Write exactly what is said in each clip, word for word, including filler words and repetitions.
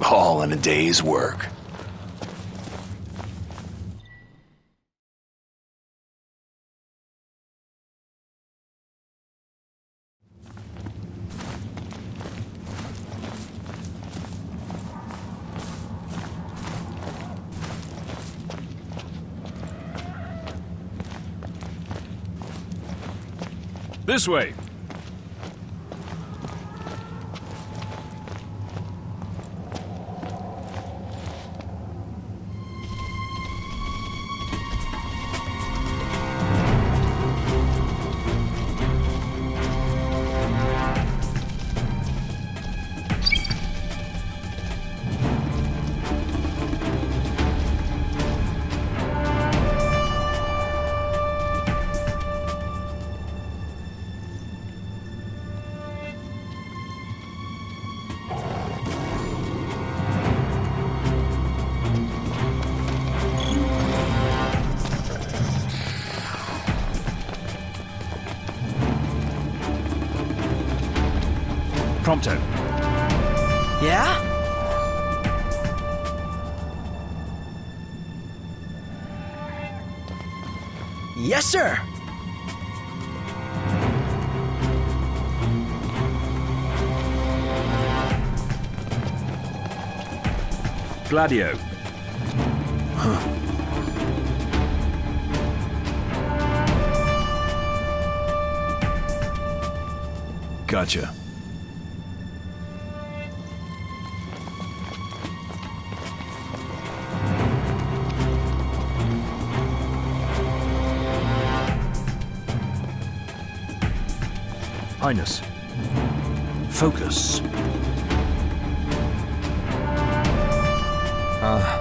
haul in a day's work. This way. Prompto. Yeah? Yes, sir. Gladio. Huh. Gotcha. Highness. Focus. Uh.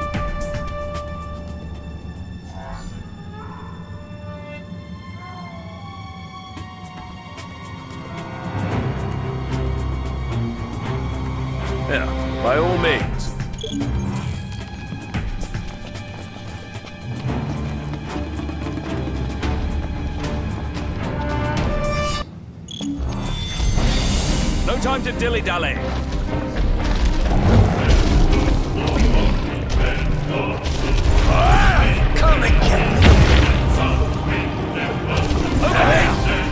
Yeah, by all means. No time to dilly-dally. Ah, come and get me. Okay.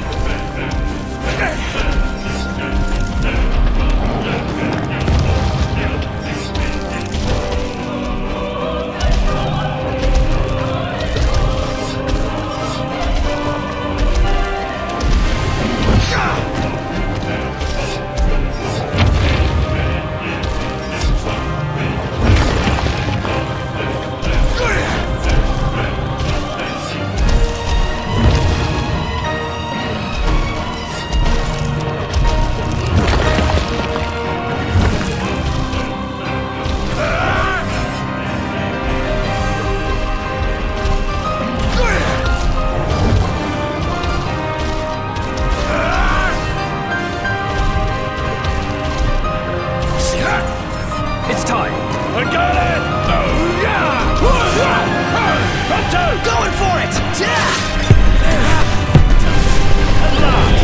It's time. I got it! Oh, yeah! Banter! Going for it! Yeah! At last!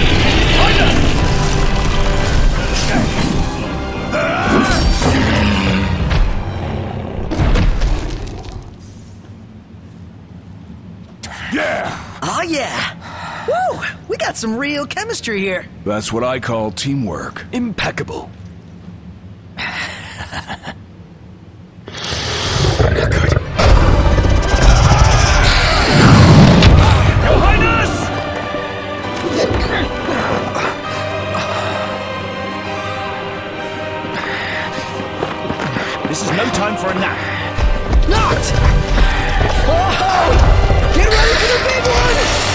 Yeah! Oh, yeah! Woo! We got some real chemistry here. That's what I call teamwork. Impeccable. This is no time for a nap. Not! Oh! Get ready for the big one!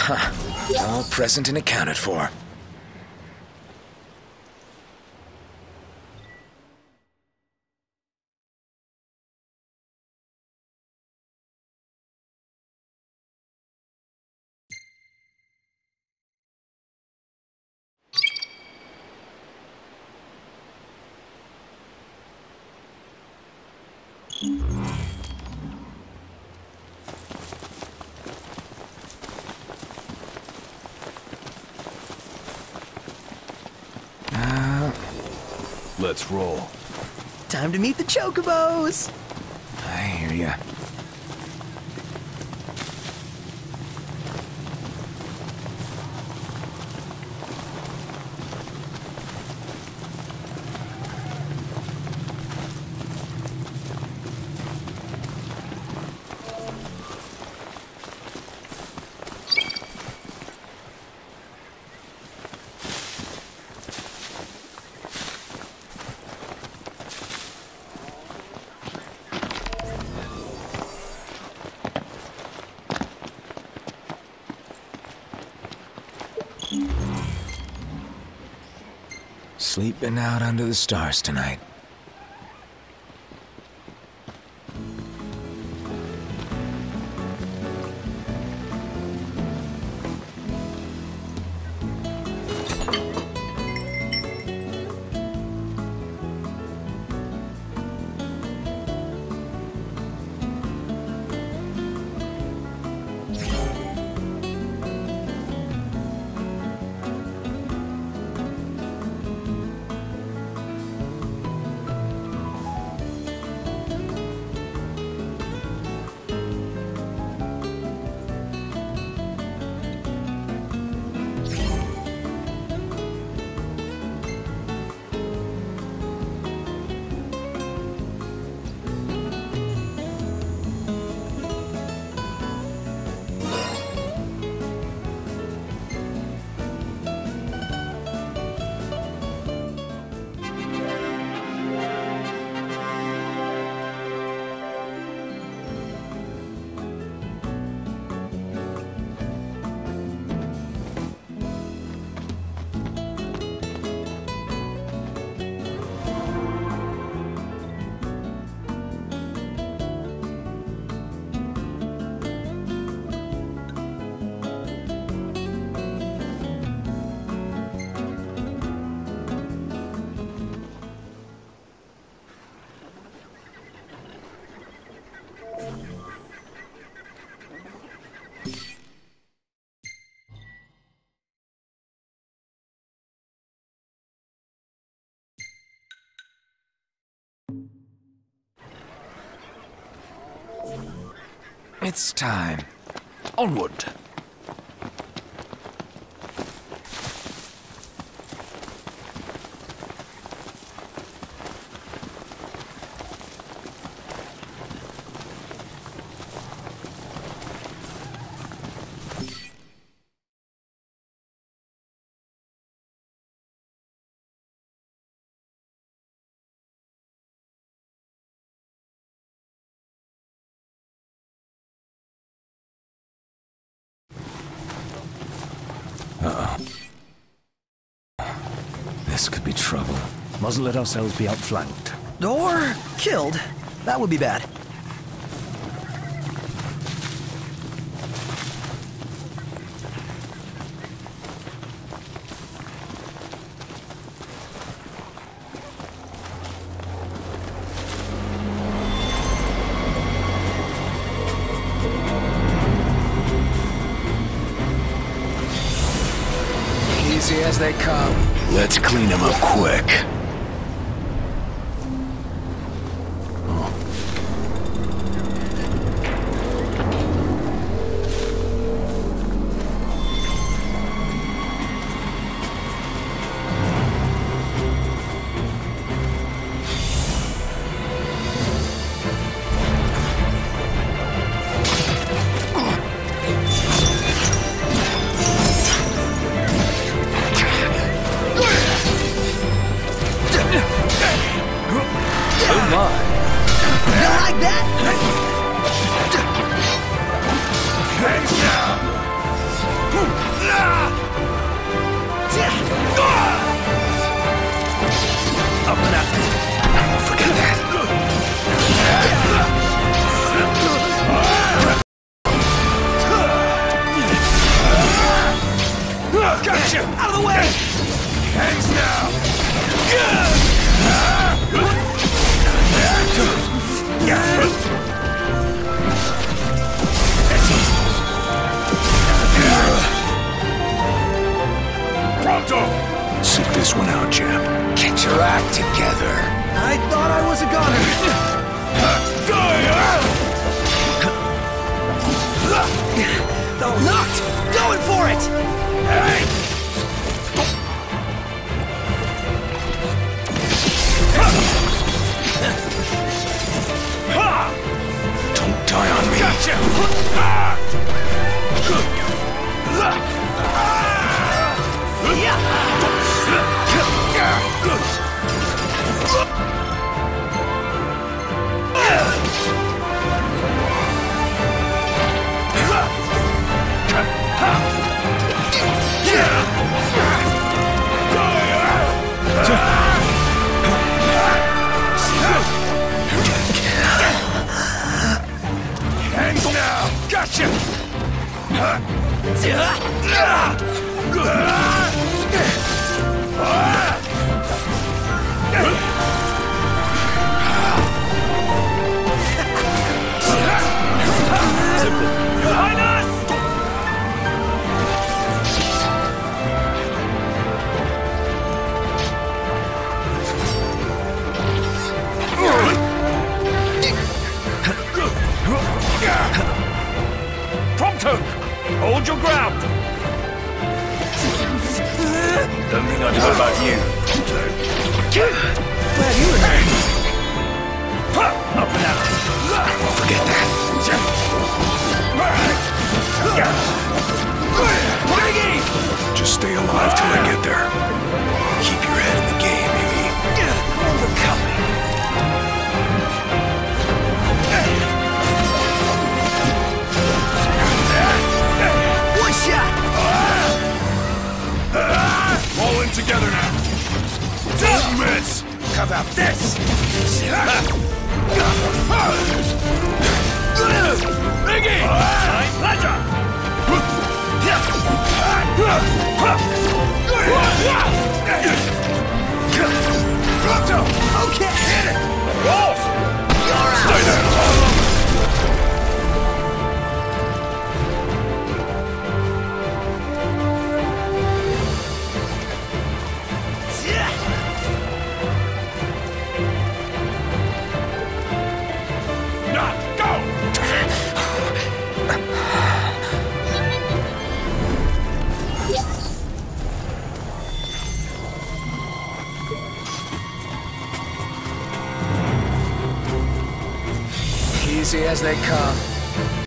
All present and accounted for. Let's roll. Time to meet the Chocobos! I hear ya. Sleeping out under the stars tonight. It's time. Onward. Uh-oh. This could be trouble. Mustn't let ourselves be outflanked. Or killed. That would be bad. Easy as they come. Let's clean him up quick. Sit this one out, champ. Get your act together. I thought I was a goner. Knocked! Going for it! Hey! Don't die on me. Gotcha! And now, gotcha! Simple. Behind us! Prompto! Hold your ground! Don't think I'd know about you, Prompto. Glad you were there. Up and out! Forget that. Biggie! Just stay alive till I get there. Keep your head in the game, Iggy. Overcoming! One shot! All in together now! Don't miss! How about this? Biggie! My pleasure! Pronto! Okay! Hit it! Roll! You're out! Stay there! Easy as they come.